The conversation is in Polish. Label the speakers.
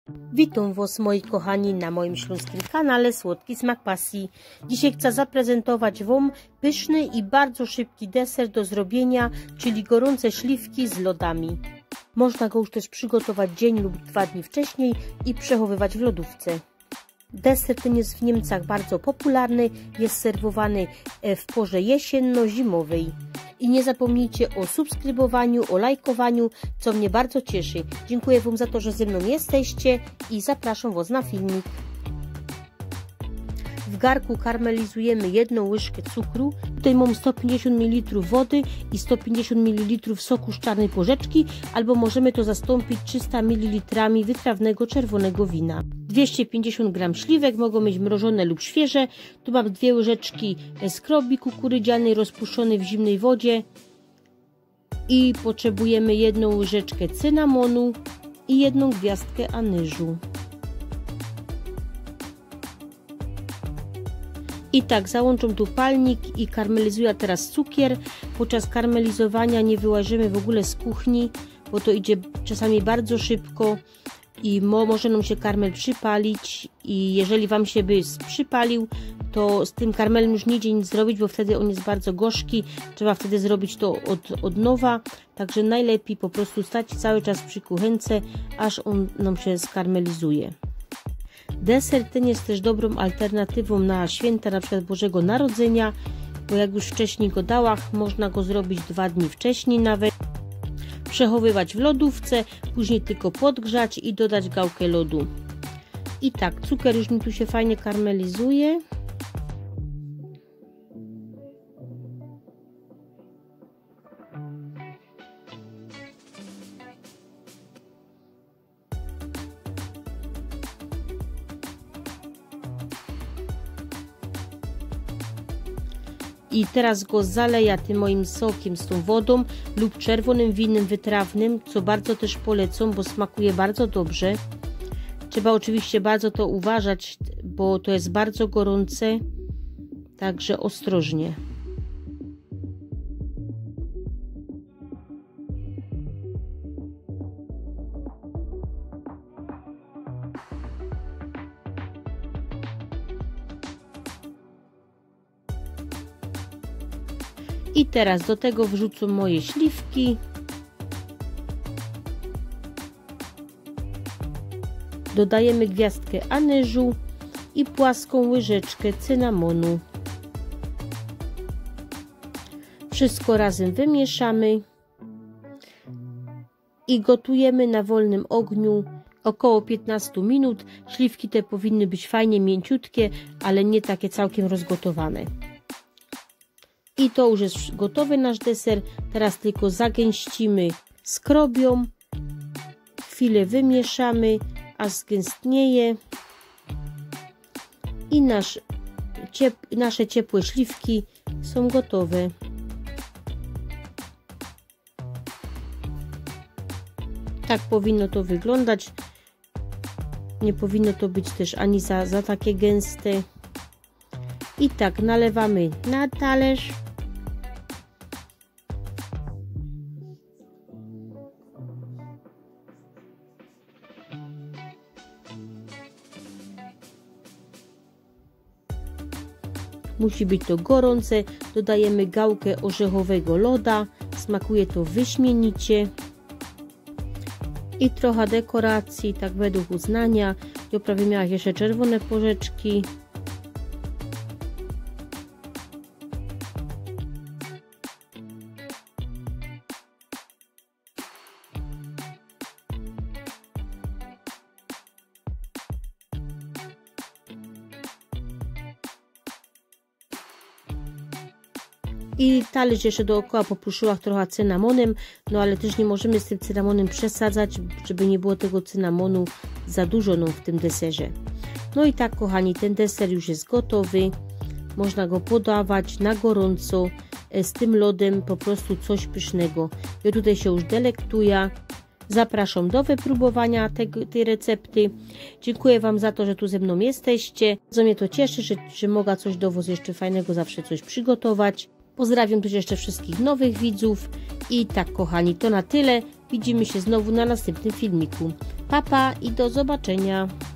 Speaker 1: Witam Was, moi kochani, na moim śląskim kanale Słodki Smak Pasji. Dzisiaj chcę zaprezentować Wam pyszny i bardzo szybki deser do zrobienia, czyli gorące śliwki z lodami. Można go już też przygotować dzień lub 2 dni wcześniej i przechowywać w lodówce. Deser ten jest w Niemcach bardzo popularny, jest serwowany w porze jesienno-zimowej. I nie zapomnijcie o subskrybowaniu, o lajkowaniu, co mnie bardzo cieszy. Dziękuję Wam za to, że ze mną jesteście i zapraszam Was na filmik. W garku karmelizujemy 1 łyżkę cukru. Tutaj mam 150 ml wody i 150 ml soku z czarnej porzeczki, albo możemy to zastąpić 300 ml wytrawnego czerwonego wina. 250 g śliwek, mogą być mrożone lub świeże. Tu mam 2 łyżeczki skrobi kukurydzianej rozpuszczonej w zimnej wodzie i potrzebujemy 1 łyżeczkę cynamonu i 1 gwiazdkę anyżu. I tak, załączam tu palnik i karmelizuję teraz cukier. Podczas karmelizowania nie wyłażymy w ogóle z kuchni, bo to idzie czasami bardzo szybko i może nam się karmel przypalić, i jeżeli Wam się by przypalił, to z tym karmelem już nie idzie nic zrobić, bo wtedy on jest bardzo gorzki. Trzeba wtedy zrobić to od nowa, także najlepiej po prostu stać cały czas przy kuchence, aż on nam się skarmelizuje. Deser ten jest też dobrą alternatywą na święta, na przykład Bożego Narodzenia, bo jak już wcześniej go dałam, można go zrobić 2 dni wcześniej nawet. Przechowywać w lodówce, później tylko podgrzać i dodać gałkę lodu. I tak, cukier już mi tu się fajnie karmelizuje. I teraz go zaleję tym moim sokiem z tą wodą lub czerwonym winem wytrawnym, co bardzo też polecam, bo smakuje bardzo dobrze. Trzeba oczywiście bardzo to uważać, bo to jest bardzo gorące, także ostrożnie. I teraz do tego wrzucę moje śliwki. Dodajemy gwiazdkę anyżu i płaską łyżeczkę cynamonu. Wszystko razem wymieszamy i gotujemy na wolnym ogniu około 15 minut. Śliwki te powinny być fajnie mięciutkie, ale nie takie całkiem rozgotowane. I to już jest gotowy nasz deser. Teraz tylko zagęścimy skrobią. Chwilę wymieszamy, aż zgęstnieje. I nasze ciepłe śliwki są gotowe. Tak powinno to wyglądać. Nie powinno to być też ani za takie gęste. I tak nalewamy na talerz. Musi być to gorące. Dodajemy gałkę orzechowego loda. Smakuje to wyśmienicie. I trochę dekoracji, tak według uznania. I prawie miałam jeszcze czerwone porzeczki. I talerz jeszcze dookoła poprószyłam trochę cynamonem, no ale też nie możemy z tym cynamonem przesadzać, żeby nie było tego cynamonu za dużo w tym deserze. No i tak, kochani, ten deser już jest gotowy. Można go podawać na gorąco z tym lodem, po prostu coś pysznego. Ja tutaj się już delektuję. Zapraszam do wypróbowania tej recepty. Dziękuję Wam za to, że tu ze mną jesteście. Bardzo mnie to cieszy, że mogę coś do Was jeszcze fajnego zawsze coś przygotować. Pozdrawiam też jeszcze wszystkich nowych widzów. I tak, kochani, to na tyle. Widzimy się znowu na następnym filmiku. Pa, pa i do zobaczenia.